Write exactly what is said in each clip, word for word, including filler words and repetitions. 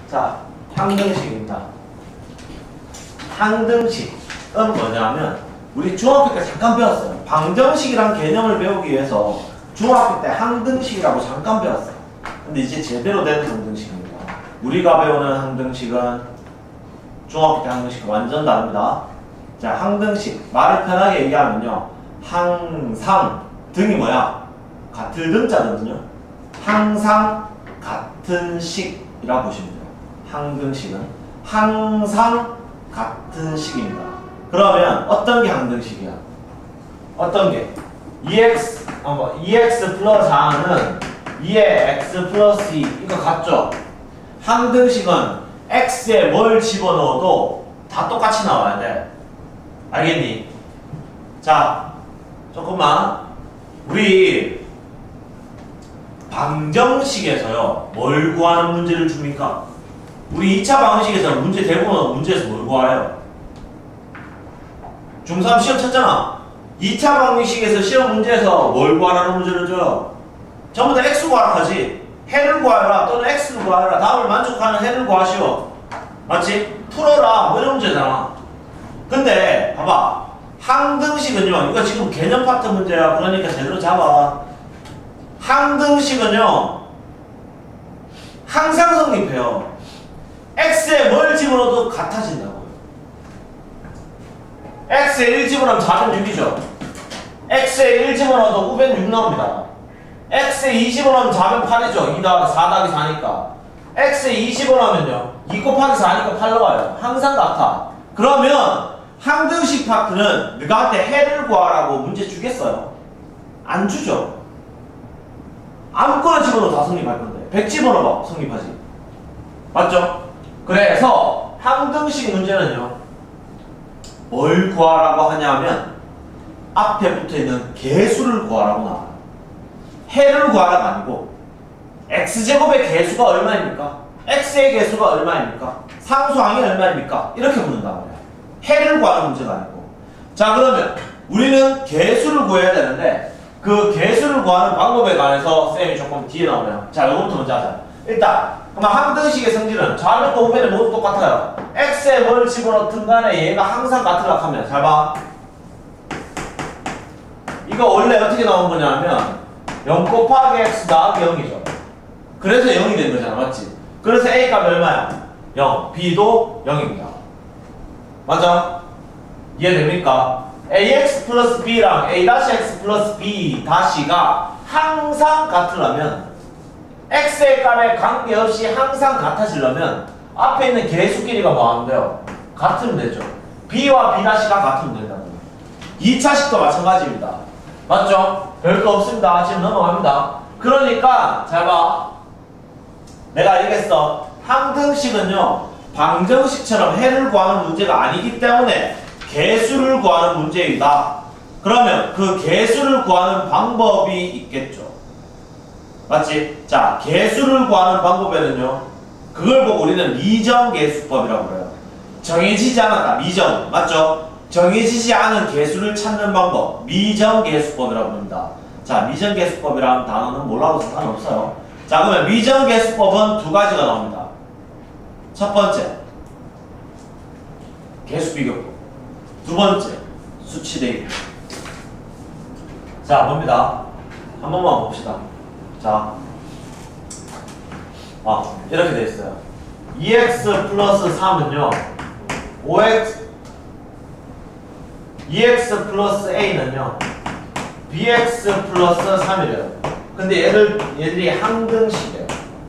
자, 항등식입니다. 항등식은 뭐냐면 우리 중학교 때 잠깐 배웠어요. 방정식이란 개념을 배우기 위해서 중학교 때 항등식이라고 잠깐 배웠어요. 근데 이제 제대로 된 항등식입니다. 우리가 배우는 항등식은 중학교 때 항등식은 완전 다릅니다. 자, 항등식 말을 편하게 얘기하면요, 항상 등이 뭐야? 같을 등자거든요. 항상 같은 식이라고 보시면 돼요. 항등식은 항상 같은 식입니다. 그러면 어떤 게 항등식이야? 어떤 게? 이엑스, 어, 뭐, 이엑스 플러스 사는 이에 x 플러스 이, 이거 같죠? 항등식은 x에 뭘 집어넣어도 다 똑같이 나와야 돼. 알겠니? 자, 조금만. 우리 방정식에서요, 뭘 구하는 문제를 줍니까? 우리 이 차 방정식에서 문제 대부분 문제에서 뭘 구해요? 중삼 시험 쳤잖아. 이 차 방정식에서 시험 문제에서 뭘 구하라는 문제를 줘요? 전부 다 x 구하라 하지. 해를 구하라 또는 x를 구하라. 답을 만족하는 해를 구하시오. 맞지? 풀어라 뭐 이런 문제잖아. 근데 봐봐, 항등식은요, 이거 지금 개념 파트 문제야. 그러니까 제대로 잡아. 항등식은요 항상 성립해요. x에 뭘 집어넣어도 같아진다고요. x에 일 집어넣으면 사는 육이죠. x에 일 집어넣어도 오백육 나옵니다. x에 이 집어넣으면 사는 팔이죠. 이 더하기 사 더하기 사니까. x에 이 집어넣으면요 이 곱하기 사니까 팔 나와요. 항상 같아. 그러면 항등식 파트는 너한테 해를 구하라고 문제 주겠어요? 안 주죠. 아무거나 집어넣어도 다 성립할 건데 백 집어넣어봐 성립하지. 맞죠? 그래서 항등식 문제는요 뭘 구하라고 하냐면 앞에 붙어있는 개수를 구하라고 나와요. 해를 구하라가 아니고 x제곱의 개수가 얼마입니까? x의 개수가 얼마입니까? 상수항이 얼마입니까? 이렇게 묻는단 말이야. 해를 구하는 문제가 아니고. 자, 그러면 우리는 개수를 구해야 되는데 그 개수를 구하는 방법에 관해서 쌤이 조금 뒤에 나오네요. 자, 이거부터 먼저 하자. 일단 그러면 항등식의 성질은 좌변과 우변이 모두 똑같아요. x에 뭘 집어넣든 간에 얘가 항상 같으려고 하면 잘 봐. 이거 원래 어떻게 나온 거냐면 영 곱하기 x 더하기 영이죠. 그래서 영이 된 거잖아. 맞지? 그래서 a 값이 얼마야? 영. b도 영입니다. 맞아? 이해됩니까? ax 플러스 b랑 a-x 플러스 b 다시가 항상 같으려면 x의 값에 관계없이 항상 같아지려면 앞에 있는 개수끼리가 뭐 하면 돼요? 같으면 되죠. b와 b 다시가 같으면 된다는 거예요. 이 차식도 마찬가지입니다. 맞죠? 별거 없습니다. 지금 넘어갑니다. 그러니까 잘 봐. 내가 얘기했어. 항등식은요 방정식처럼 해를 구하는 문제가 아니기 때문에 개수를 구하는 문제이다. 그러면 그 개수를 구하는 방법이 있겠죠. 맞지? 자, 개수를 구하는 방법에는요 그걸 보고 우리는 미정개수법이라고 그래요. 정해지지 않았다. 미정. 맞죠? 정해지지 않은 개수를 찾는 방법 미정개수법이라고 합니다. 자, 미정개수법이라는 단어는 몰라도 상관없어요. 자, 그러면 미정개수법은 두 가지가 나옵니다. 첫 번째 개수비교법, 두 번째 수치대입. 자, 봅니다. 한 번만 봅시다. 자, 아, 이렇게 돼 있어요. 이엑스 플러스 삼은요 오엑스 이엑스 플러스 A는요 비엑스 플러스 삼이래요. 근데 얘들, 얘들이 항등식이에요.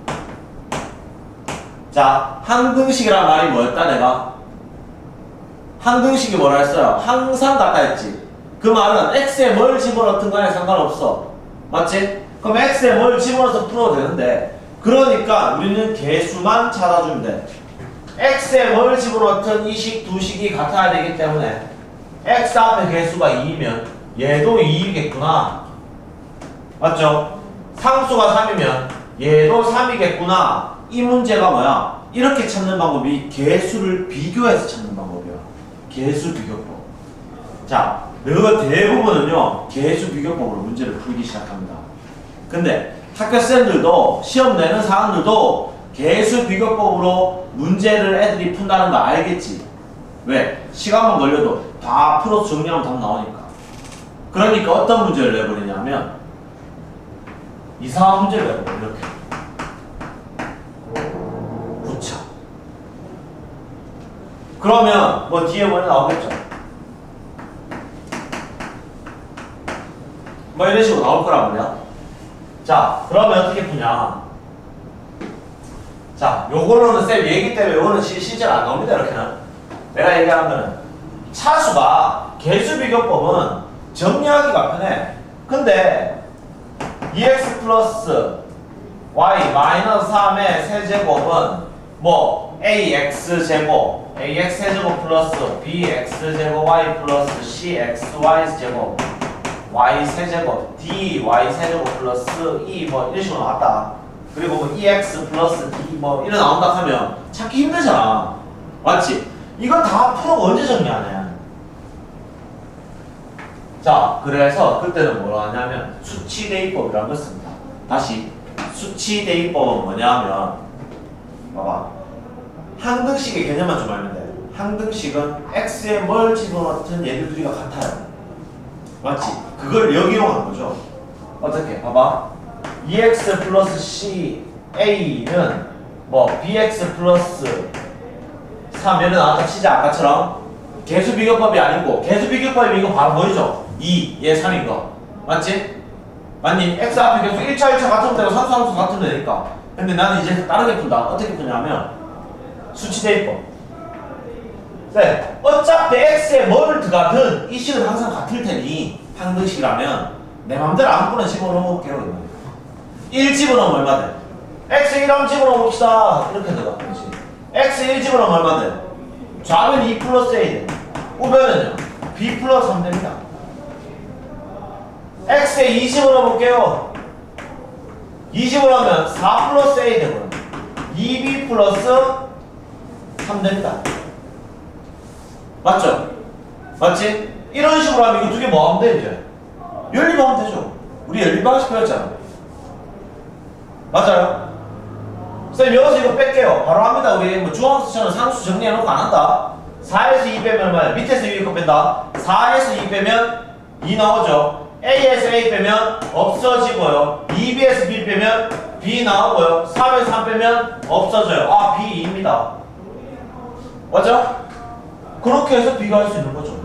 자, 항등식이란 말이 뭐였다 내가? 항등식이 뭐라 했어요? 항상 같다 했지. 그 말은 x에 뭘 집어넣든 간에 상관없어. 맞지? 그럼 x에 뭘 집어넣어서 풀어도 되는데 그러니까 우리는 개수만 찾아주면 돼. x에 뭘 집어넣든 이 식, 두 식이 같아야 되기 때문에 x 앞에 개수가 이이면 얘도 이이겠구나. 맞죠? 상수가 삼이면 얘도 삼이겠구나. 이 문제가 뭐야? 이렇게 찾는 방법이 개수를 비교해서 찾는 방법이야. 개수 비교법. 자, 너 대부분은요 개수 비교법으로 문제를 풀기 시작합니다. 근데 학교생들도 시험 내는 사람들도 개수 비교법으로 문제를 애들이 푼다는 거 알겠지? 왜? 시간만 걸려도 다 풀어서 정리하면 답 나오니까. 그러니까 어떤 문제를 내버리냐면 이상한 문제를 내버려. 이렇게 붙여. 그러면 뭐 뒤에 뭐냐 나오겠죠? 뭐 이런 식으로 나올 거란 말이야. 자, 그러면 어떻게 푸냐? 자, 요거는 쌤 얘기 때문에 요거는 시, 실제로 안 나옵니다. 이렇게는. 내가 얘기하는 거는 차수가 개수 비교법은 정리하기가 편해. 근데 이엑스 플러스 y 마이너스 삼의 세제곱은 뭐 ax 제곱 ax 세제곱 플러스 bx 제곱 y 플러스 cxy 제곱 y 세제곱 dy 세제곱 플러스 e 뭐 이런 식으로 나왔다. 그리고 뭐 ex 플러스 d 뭐 이런 나온다 하면 찾기 힘들잖아. 맞지? 이건 다 풀어 언제 정리하냐. 자, 그래서 그때는 뭐라 하냐면 수치대입법이라는 걸 씁니다. 다시 수치대입법은 뭐냐면 봐봐, 항등식의 개념만 좀 알면 돼. 항등식은 x에 뭘 집어넣든 얘들 둘이가 같아요. 맞지? 그걸 역이용한 거죠. 어떻게? 봐봐, 이엑스 플러스 씨 에이는 뭐 비엑스 플러스 삼 얘는 아까 치자 아까처럼 개수 비교법이 아니고, 개수 비교법이 이거 바로 뭐죠? 이, 얘 삼인 거. 맞지? 맞니? x 앞에 계속 일 차, 일 차 같으면 되고 상수, 상수 같으면 되니까. 근데 나는 이제 다르게 푼다. 어떻게 푸냐면 수치대입법. 네, 어차피 x에 뭐를 들어가든 이 식은 항상 같을 테니 항등식이라면 내 맘대로 아무거나 집어넣어볼게요. 일 집어넣으면 얼마 돼? x 일 한번 집어넣어봅시다. 이렇게 들어가. 그렇지? x 일 집어넣으면 얼마 돼? 좌변 이 플러스 a 돼. 우변은요? b 플러스 삼 됩니다. x에 이십을 넣어볼게요. 이십을 하면 사 플러스 a 되고요. 이 비 플러스 삼 됩니다. 맞죠? 맞지? 이런 식으로 하면 이거 두 개 뭐 하면 돼, 이제? 연립하면 되죠. 우리 연립방식 배웠잖아. 맞아요? 쌤, 여기서 이거 뺄게요. 바로 합니다. 우리 뭐 중앙수처럼 상수 정리해놓고 안 한다. 사에서 이 빼면 얼마야? 밑에서 이 거 뺀다. 사에서 이 빼면 이 나오죠. A에서 A 빼면 없어지고요. 이 비에서 B 빼면 B 나오고요. 삼에서 삼 빼면 없어져요. 아, 비 이입니다. 맞죠? 그렇게 해서 비교할 수 있는 거죠.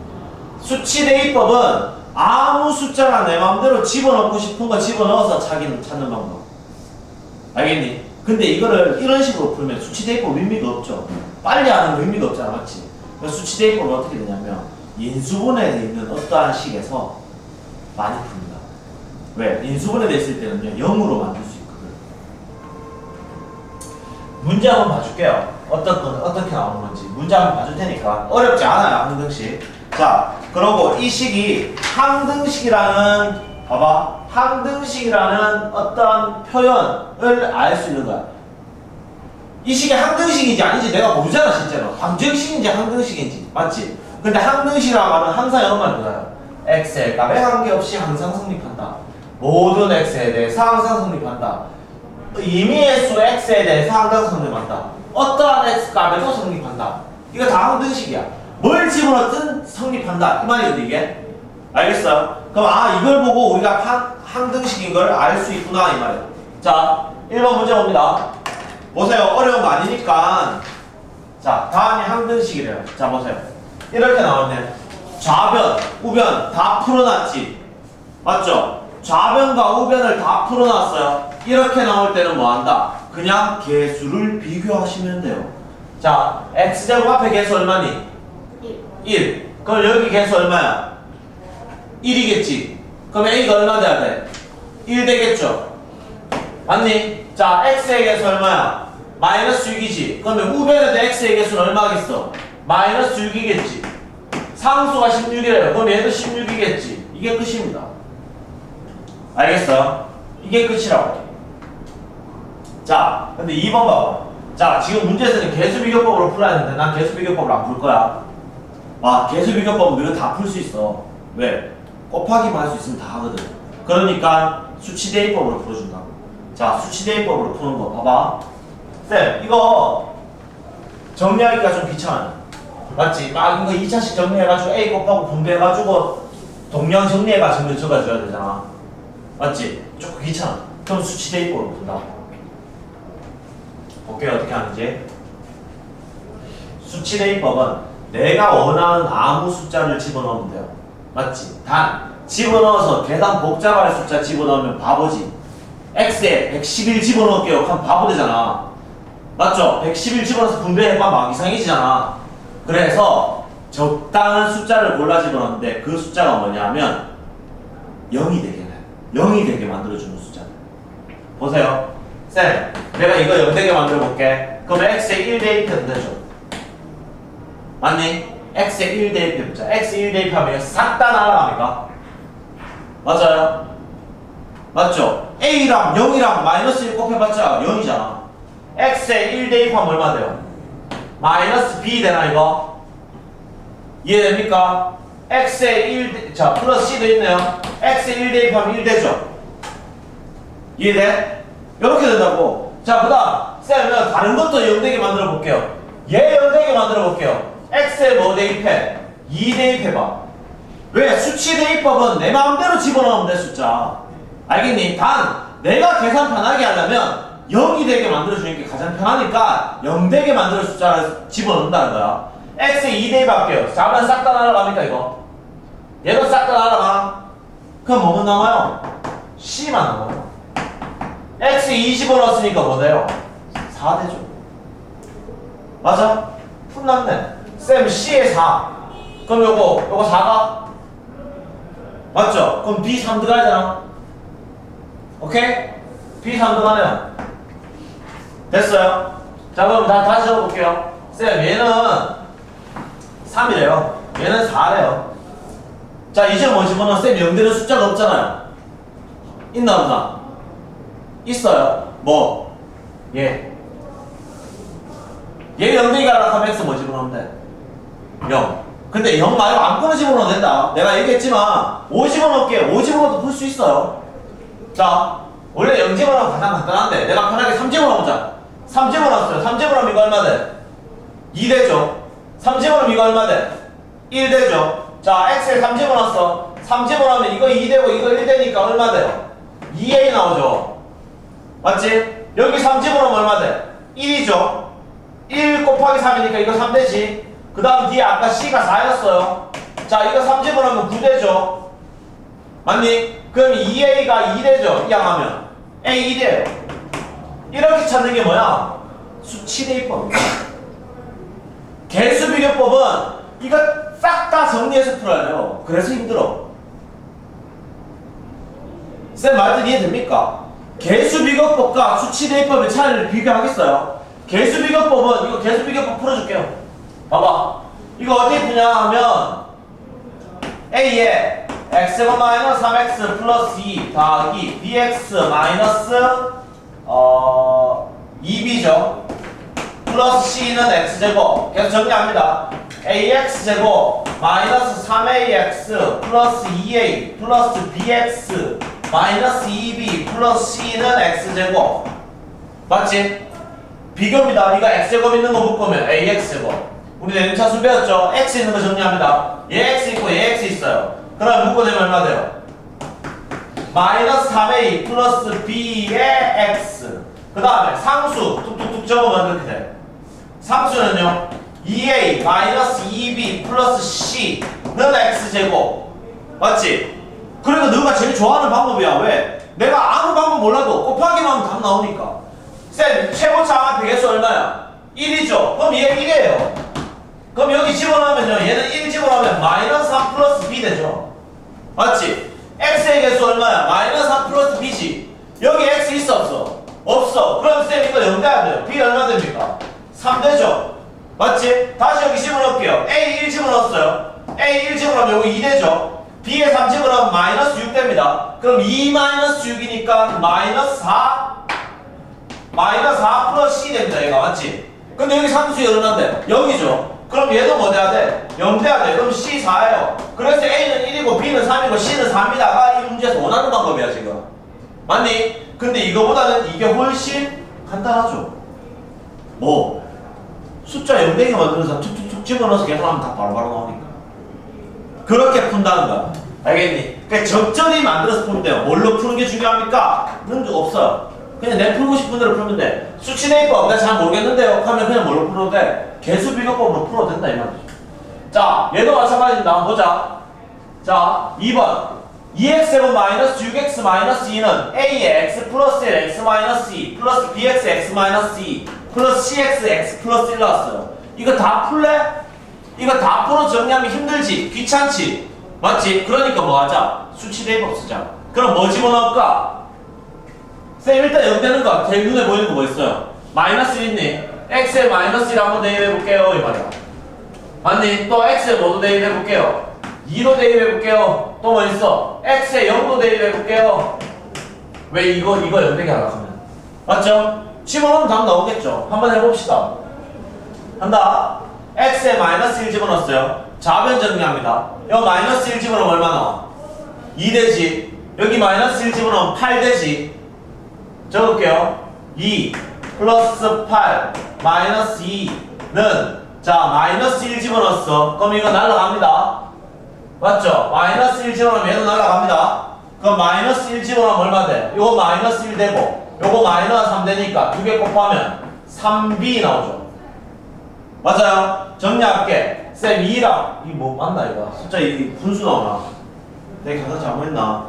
수치대입법은 아무 숫자나 내 마음대로 집어넣고 싶은 거 집어넣어서 찾는, 찾는 방법. 알겠니? 근데 이거를 이런 식으로 풀면 수치대입법 의미가 없죠. 빨리 하는 거 의미가 없잖아. 맞지? 수치대입법은 어떻게 되냐면 인수분해에 있는 어떠한 식에서 많이 풉니다. 왜? 인수분해되어 있을 때는요 영으로 만들 수 있거든. 문제 한번 봐줄게요. 어떤 건 어떻게 나오는 건지 문제 한번 봐줄 테니까. 어렵지 않아요, 항등식. 자, 그러고 이 식이 항등식이라는, 봐봐, 항등식이라는 어떤 표현을 알 수 있는 거야. 이 식이 항등식인지 아닌지 내가 모르잖아. 실제로 방정식인지 항등식인지. 맞지? 근데 항등식이라고 하면 항상 이런말 보잖아요. x의 값에 관계없이 항상 성립한다. 모든 x에 대해서 항상 성립한다. 임의의 수 x에 대해서 항상 성립한다. 어떠한 x 값에도 성립한다. 이거 다 항등식이야. 뭘 집어넣든 성립한다. 이 말이거든 이게. 알겠어요? 그럼 아, 이걸 보고 우리가 항, 항등식인 걸 알 수 있구나 이 말이에요. 자, 일 번 문제 봅니다. 보세요. 어려운 거 아니니까. 자, 다음이 항등식이래요. 자, 보세요. 이렇게 나왔네. 좌변, 우변 다 풀어놨지. 맞죠? 좌변과 우변을 다 풀어놨어요. 이렇게 나올 때는 뭐 한다? 그냥 개수를 비교하시면 돼요. 자, x제곱 앞에 개수 얼마니? 일. 그럼 여기 개수 얼마야? 일이겠지. 그럼 a가 얼마 돼야 돼? 일 되겠죠? 맞니? 자, x의 개수 얼마야? 마이너스 육이지. 그러면 우변에도 x의 개수는 얼마겠어? 마이너스 육이겠지. 상수가 십육이래요. 그럼 얘도 십육이겠지. 이게 끝입니다. 알겠어요? 이게 끝이라고. 자, 근데 이 번 봐봐. 자, 지금 문제에서는 개수비교법으로 풀어야 되는데 난 개수비교법을 안 풀 거야. 아, 개수비교법은 이거 다 풀 수 있어. 왜? 곱하기만 할 수 있으면 다 하거든. 그러니까 수치대입법으로 풀어준다고. 자, 수치대입법으로 푸는 거 봐봐. 쌤, 이거 정리하기가 좀 귀찮아요. 맞지? 막 이거 이 차씩 정리해가지고 A 곱하고 분배해가지고 동량 정리해가지고 적어줘야 되잖아. 맞지? 조금 귀찮아. 그럼 수치 대입법으로 푼다. 볼게요, 어떻게 하는지. 수치 대입법은 내가 원하는 아무 숫자를 집어넣으면 돼요. 맞지? 단 집어넣어서 계산 복잡할 숫자 집어넣으면 바보지. X에 백십일 집어넣을게요. 그럼 바보 되잖아. 맞죠? 백십일 집어넣어서 분배해봐 막 이상해지잖아. 그래서 적당한 숫자를 골라 집어넣는데 그 숫자가 뭐냐면 영이 되게 해. 영이 되게 만들어주는 숫자. 보세요. 쌤, 내가 이거 영 되게 만들어볼게. 그럼 X에 일 대입해도 되죠? 맞니? X에 일 대입해보자. X 일 대입하면 싹 다 날아갑니까? 맞아요? 맞죠? A랑 영이랑 마이너스 일 곱해봤자 영이잖아. X에 일 대입하면 얼마 돼요? 마이너스 B 되나 이거? 이해됩니까? X에 일, 자 플러스 C도 있네요. X에 일 대입하면 일 되죠? 이해돼? 이렇게 된다고. 자 그 다음 쌤은 다른 것도 영 되게 만들어 볼게요. 얘 영 되게 만들어 볼게요. X에 뭐 대입해? 이 대입해봐. 왜? 수치 대입법은 내 마음대로 집어넣으면 돼 숫자. 알겠니? 단 내가 계산 편하게 하려면 영이 되게 만들어주는 게 가장 편하니까 영 되게 만들어 숫자를 집어넣는다는 거야. X에 이 대입할게요. 자면 싹 다 날아갑니까 이거? 얘도 싹 다 날아가. 그럼 뭐만 남아요? C만 남아요. X에 이 집어넣었으니까 뭐 돼요? 사 되죠. 맞아? 풀났네. 쌤 C에 사. 그럼 요거 요거 사가? 맞죠? 그럼 B 삼 들어가잖아. 오케이? B 삼 들어가네요. 됐어요? 자 그럼 다, 다시 적어볼게요. 쌤 얘는 삼이래요. 얘는 사래요. 자 이제 뭐 집어넣어? 쌤 영 되는 숫자가 없잖아요. 있나 없나? 있어요. 뭐? 얘. 얘 영 되기가 하려고 하면 X 뭐 집어넣으면 돼? 영. 근데 영 말고 아무거나 집어넣어도 된다. 내가 얘기했지만 오 집어넣을게. 오 집어넣어도 풀 수 있어요. 자 원래 영 집어넣으면 가장 간단한데 내가 편하게 삼 집어넣어보자. 삼 집어넣었어요. 삼 집어넣으면 이거 얼마 돼? 이 되죠. 삼 집어넣으면 이거 얼마 돼? 일 되죠. 자 X에 삼 집어넣었어. 삼 집어넣으면 이거 이 되고 이거 일 되니까 얼마 돼요? 이 에이 나오죠. 맞지? 여기 삼 집어넣으면 얼마 돼? 일이죠. 일 곱하기 삼이니까 이거 삼 되지. 그 다음 뒤에 아까 C가 사였어요. 자 이거 삼 집어넣으면 구 되죠. 맞니? 그럼 이 에이가 이 되죠. 이 양하면 A 이 돼요. 이렇게 찾는 게 뭐야? 수치 대입법이야. 개수 비교법은 이거 싹 다 정리해서 풀어야 돼요. 그래서 힘들어. 쌤 말들 이해됩니까? 개수 비교법과 수치 대입법의 차이를 비교하겠어요? 개수 비교법은 이거 개수 비교법 풀어줄게요. 봐봐. 이거 어떻게 푸냐 하면 A에 x가 마이너스 삼 엑스 플러스 이 더하기 bx 마이너스 어, 이 비죠. 플러스 c는 x제곱. 계속 정리합니다. ax제곱 마이너스 삼 에이엑스 플러스 이 에이 플러스 bx 마이너스 이 비 플러스 c는 x제곱. 맞지? 비교입니다. 이거 x제곱 있는 거 묶으면 ax제곱. 우리 내림차수 배웠죠? x 있는 거 정리합니다. 얘 x 있고 얘 x 있어요. 그럼 묶어내면 얼마 돼요? 마이너스 삼 에이 플러스 b의 x. 그 다음에 상수 툭툭툭 적으면 이렇게 돼. 상수는요 이 에이 마이너스 이 비 플러스 c는 x제곱. 맞지? 그러니까 너가 제일 좋아하는 방법이야. 왜? 내가 아무 방법 몰라도 곱하기만 하면 답 나오니까. 쌤 최고차 배개수 얼마야? 일이죠. 그럼 얘 일이에요. 그럼 여기 집어넣으면요 얘는 일 집어넣으면 마이너스 삼 플러스 b 되죠. 맞지? x의 개수 얼마야? 마이너스 삼 플러스 b지. 여기 x 있어 없어? 없어. 그럼 쌤 이거 영 돼야 돼요. b 얼마 됩니까? 삼 되죠. 맞지? 다시 여기 집어넣을게요. a 일 집어넣었어요. a 일 집어넣으면 여기 이 되죠. b에 삼 집어넣으면 마이너스 육 됩니다. 그럼 이 마이너스 육이니까 마이너스 사 마이너스 사 플러스 c 됩니다. 얘가 맞지? 근데 여기 상수에 얼마인데? 영이죠. 그럼 얘도 뭐 돼야 돼? 영 돼야 돼. 그럼 c 사예요. 그래서 a는 일이고 b는 삼이고 c는 사입니다가 이 문제에서 원하는 방법이야 지금. 맞니? 근데 이거보다는 이게 훨씬 간단하죠. 뭐 숫자 영 대기 만들어서 툭툭툭 집어넣어서 계산하면 다 바로바로 나오니까. 그렇게 푼다는 거야. 알겠니? 그러니까 적절히 만들어서 풀면 돼요. 뭘로 푸는 게 중요합니까? 그런 게 없어요. 그냥 내 풀고 싶은 대로 풀면 돼. 수치 대입법 내가 잘 모르겠는데요 하면 그냥 뭘로 풀어도 돼? 개수 비교법으로 풀어도 된다 이 말이죠. 자, 얘도 마찬가지입니다. 한번 보자. 자, 이 번 이엑스제곱 마이너스 육 엑스 마이너스 이는 A의 x 플러스 일 x 마이너스 이 플러스 bx x 마이너스 이 플러스 cx x 플러스 일 나왔어요. 이거 다 풀래? 이거 다 풀어 정리하면 힘들지? 귀찮지? 맞지? 그러니까 뭐 하자? 수치 대입법 쓰자. 그럼 뭐 집어넣을까? 쌤 일단 영 되는 거 제일 눈에 보이는 거 뭐 있어요? 마이너스 일 있니? x에 마이너스 일 한번 대입해볼게요 이 말이야. 맞니? 또 x에 뭐도 대입해볼게요? 이로 대입해볼게요. 또 뭐 있어? x에 영도 대입해볼게요. 왜 이거 이거 영 되게 하려고 하면 맞죠? 집어넣으면 답 나오겠죠? 한번 해봅시다. 한다. x에 마이너스 일 집어넣었어요. 좌변 정리합니다. 여기 마이너스 일 집어넣으면 얼마 나와? 이 되지. 여기 마이너스 일 집어넣으면 팔 되지. 적을게요. 이 플러스 팔 마이너스 이는 자 마이너스 일 집어넣었어. 그럼 이거 날라갑니다. 맞죠? 마이너스 일 집어넣으면 얘도 날라갑니다. 그럼 마이너스 일 집어넣으면 얼마 돼? 요거 마이너스 일 되고 요거 마이너스 삼 되니까 두 개 곱하면 삼 비 나오죠. 맞아요? 정리할게. 쌤 이랑 이 뭐 맞나 이거? 숫자 이 분수 나오나? 내가 계산 잘못했나?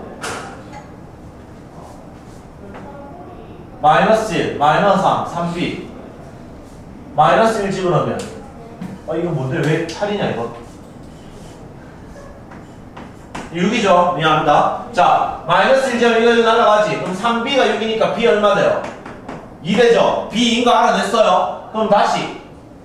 마이너스 일, 마이너스 삼, 삼 비 마이너스 일 집어넣으면 아 이거 뭔데 왜 팔이냐 이거? 육이죠. 미안합니다. 자 마이너스 일 집어넣으면 이거 날아가지. 그럼 삼 비가 육이니까 b 얼마 돼요? 이 되죠. b인 거 알아냈어요. 그럼 다시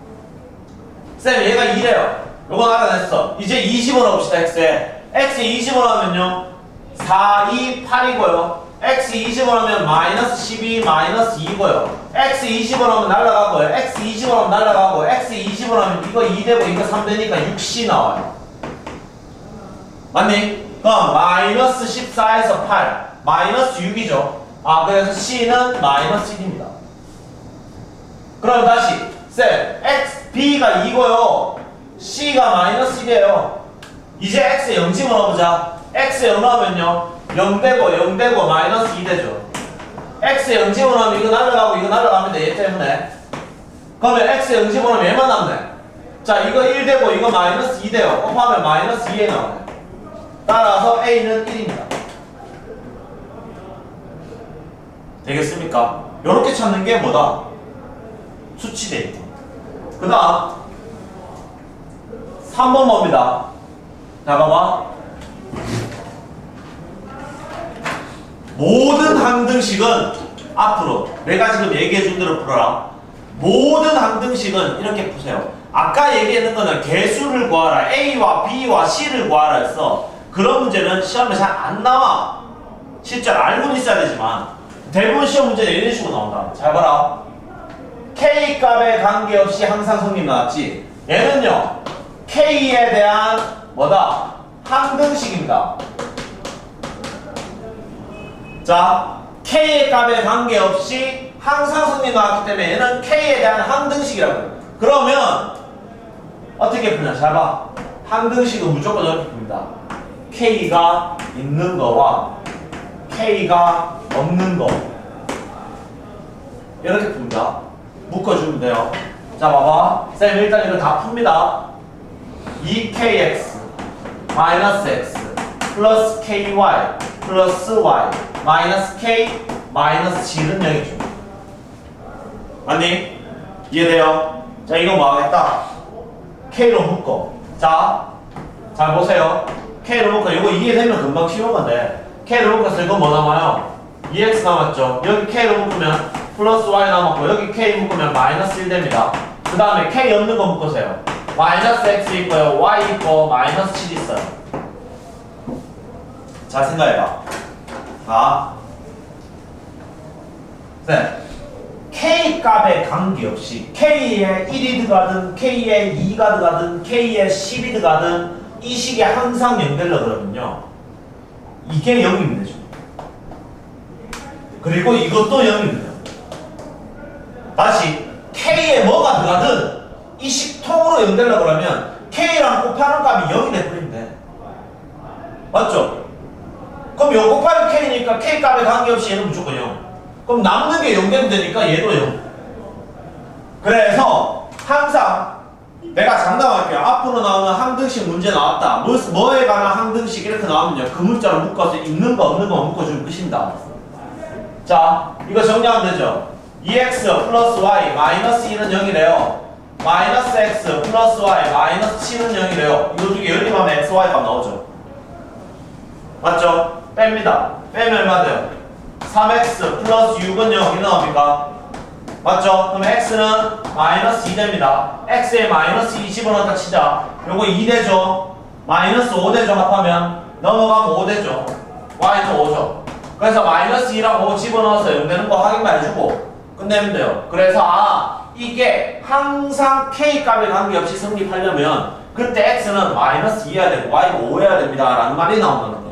쌤 얘가 이래요. 요건 알아냈어. 이제 이 집어넣읍시다. x에 x에 이 집어넣으면요 사, 이, 팔이고요 x 이 집어넣으면 마이너스 십이, 마이너스 이고요 x 이 집어넣으면 날라가고요 x 이 집어넣으면 날라가고 x 이 집어넣으면 이거 이 되고 이거 삼 되니까 육 씨 나와요. 맞니? 그럼 마이너스 십사에서 팔 마이너스 육이죠. 아 그래서 c는 마이너스 일입니다. 그럼 다시 쌤 x, b가 이고요 c가 마이너스 일이에요. 이제 x에 영 집어넣어보자. x에 영 넣으면요 영 되고 영 되고 마이너스 이 되죠. x에 영 집어넣으면 이거 날라가고 이거 날라가면 돼. 얘 때문에. 그러면 x에 영 집어넣으면 얘만 남네. 자 이거 일 되고 이거 마이너스 이 돼요. 곱하면 마이너스 이에 나오네. 따라서 a는 일입니다. 되겠습니까? 요렇게 찾는 게 뭐다? 수치 데이터. 그 다음 삼 번 뭡니다. 자 봐봐. 모든 항등식은 앞으로 내가 지금 얘기해 준 대로 풀어라. 모든 항등식은 이렇게 푸세요. 아까 얘기했는 거는 개수를 구하라. A와 B와 C를 구하라 했어. 그런 문제는 시험에 잘 안 나와. 실제로 알고는 있어야 되지만 대부분 시험 문제는 이런 식으로 나온다. 잘 봐라. K 값에 관계없이 항상 성립 나왔지. 얘는요 K에 대한 뭐다? 항등식입니다. 자, K의 값에 관계없이 항상 성립 나왔기 때문에 얘는 K에 대한 항등식이라고 해요. 그러면 어떻게 푸냐? 잘 봐. 항등식은 무조건 이렇게 풉니다. K가 있는 거와 K가 없는 거 이렇게 풉니다. 묶어주면 돼요. 자 봐봐. 쌤 일단 이거 다 풉니다. 이 케이 엑스 마이너스 X 플러스 케이 와이 플러스 Y 마이너스 K 마이너스 칠은 영이죠. 맞니? 이해돼요? 자 이거 뭐 하겠다? K로 묶어. 자, 잘 보세요. K로 묶어. 이거 이해되면 금방 쉬운 건데 K로 묶었어. 이거 뭐 남아요? 이 엑스 남았죠. 여기 K로 묶으면 플러스 Y 남았고 여기 K 묶으면 마이너스 일 됩니다. 그 다음에 K 없는 거 묶으세요. 마이너스 X 있고요. Y 있고 마이너스 칠 있어요. 잘 생각해봐. 자, 쌤 K 값에 관계없이 K에 일이 들어가든 K에 이가 들어가든 K에 십이 들어가든 이 식이 항상 영 되려 그러면요 이게 영이면 되죠. 그리고 이것도 영이면 돼요. 다시 K에 뭐가 들어가든 이 식통으로 영 되려고 그러면 K랑 곱하는 값이 영이 돼버리면 돼. 맞죠? 그럼 영 곱하기 K니까 K 값에 관계없이 얘는 무조건 영. 그럼 남는 게 영 되면 되니까 얘도 영. 그래서 항상 내가 장담할게요. 앞으로 나오는 항등식 문제 나왔다. 뭐, 뭐에 관한 항등식 이렇게 나오면요. 그 문자로 묶어서 있는 거 없는 거 묶어주면 끝입니다. 자, 이거 정리하면 되죠. 이 엑스 플러스 y 마이너스 이는 영이래요. 마이너스 x 플러스 y 마이너스 칠은 영이래요. 이거 두 개 열림하면 엑스, 와이 값 나오죠. 맞죠? 뺍니다. 빼면 얼마 돼요? 삼 엑스 플러스 육은 영. 이 나옵니까? 맞죠? 그럼 x는 마이너스 이 됩니다. x에 마이너스 이 집어넣었다 치자. 요거 이 되죠? 마이너스 오 되죠? 합하면 넘어가면 오 되죠? y는 오죠? 그래서 마이너스 이랑 오 집어넣어서 영 되는 거 확인만 해주고 끝내면 돼요. 그래서 아 이게 항상 k 값에 관계없이 성립하려면 그때 x는 마이너스 이해야 되고 y가 오해야 됩니다 라는 말이 나온다는 거야.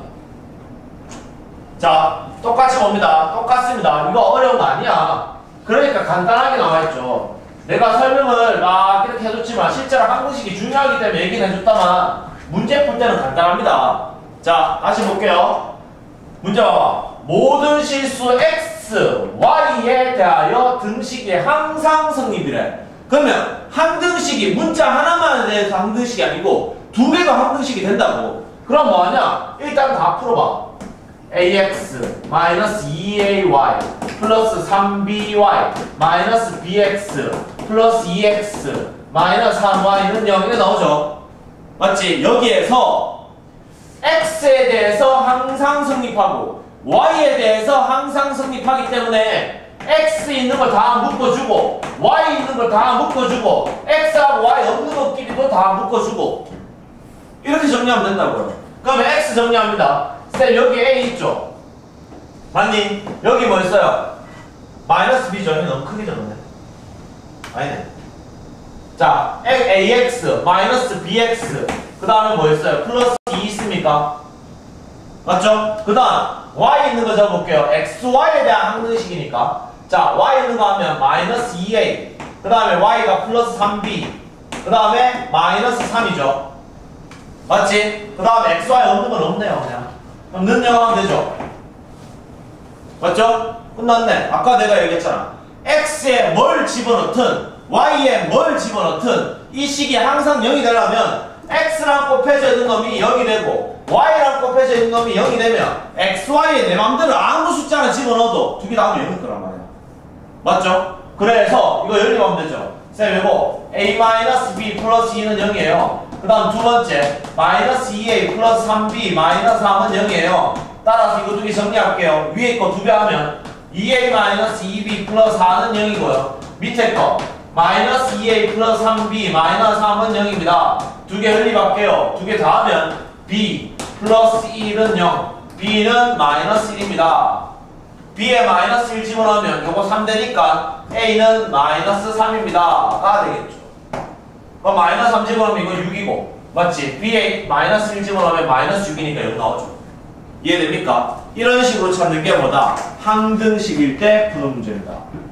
자 똑같이 봅니다. 똑같습니다. 이거 어려운 거 아니야. 그러니까 간단하게 나와있죠. 내가 설명을 막 이렇게 해줬지만 실제로 항등식이 중요하기 때문에 얘기는 해줬다만 문제 풀 때는 간단합니다. 자 다시 볼게요. 문제 봐봐. 모든 실수 x, y에 대하여 등식이 항상 성립이래. 그러면 항등식이 문자 하나만에 대해서 항등식이 아니고 두 개가 항등식이 된다고. 그럼 뭐하냐? 일단 다 풀어봐. ax 마이너스 이 에이 와이 플러스 삼 비 와이 마이너스 bx 플러스 이 엑스 마이너스 삼 와이는 영. 이게 나오죠? 맞지? 여기에서 x에 대해서 항상 성립하고 y에 대해서 항상 성립하기 때문에 x 있는 걸 다 묶어주고 y 있는 걸 다 묶어주고 x하고 y 없는 것끼리도 다 묶어주고 이렇게 정리하면 된다고요. 그러면 x 정리합니다. 쌤 여기 a 있죠? 맞니? 여기 뭐 있어요? 마이너스 b죠? 너무 크게 적었네. 아니네. 자 ax 마이너스 bx 그 다음에 뭐 있어요? 플러스 이 있습니까? 맞죠? 그 다음 y 있는 거 적어볼게요. 엑스, 와이에 대한 항등식이니까 자 y 있는 거 하면 마이너스 이 에이 그 다음에 y가 플러스 삼 비 그 다음에 마이너스 삼이죠. 맞지? 그 다음에 엑스, 와이 없는 건 없네요. 그냥 그럼 는 영 하면 되죠? 맞죠? 끝났네. 아까 내가 얘기했잖아. x에 뭘 집어넣든 y에 뭘 집어넣든 이 식이 항상 영이 되려면 x랑 곱해져 있는 놈이 영이 되고 y랑 곱해져 있는 놈이 영이 되면 x, y에 내 맘대로 아무 숫자를 집어넣어도 두 개 다 하면 영일 거란 말이야. 맞죠? 그래서 이거 열림하면 되죠. 쌤 이거 a-b 플러스 이는 영이에요. 그 다음 두 번째 마이너스 이 에이 플러스 삼 비 마이너스 삼은 영이에요. 따라서 이거 두 개 정리할게요. 위에 거 두 배 하면 이 에이 마이너스 이 비 플러스 사는 영이고요. 밑에 거 마이너스 이 에이 플러스 삼 비 마이너스 삼은 영입니다. 두 개 흘리밖에요. 두 개 다 하면 b 플러스 일은 영, b는 마이너스 일입니다. b에 마이너스 일 집어넣으면 요거 삼 되니까 a는 마이너스 삼입니다. 가 되겠죠. 그럼 마이너스 삼 집어넣으면 이거 육이고 맞지? b에 마이너스 일 집어넣으면 마이너스 육이니까 영 나오죠. 이해됩니까? 이런 식으로 찾는 게 뭐다? 항등식일 때 푸는 문제입니다.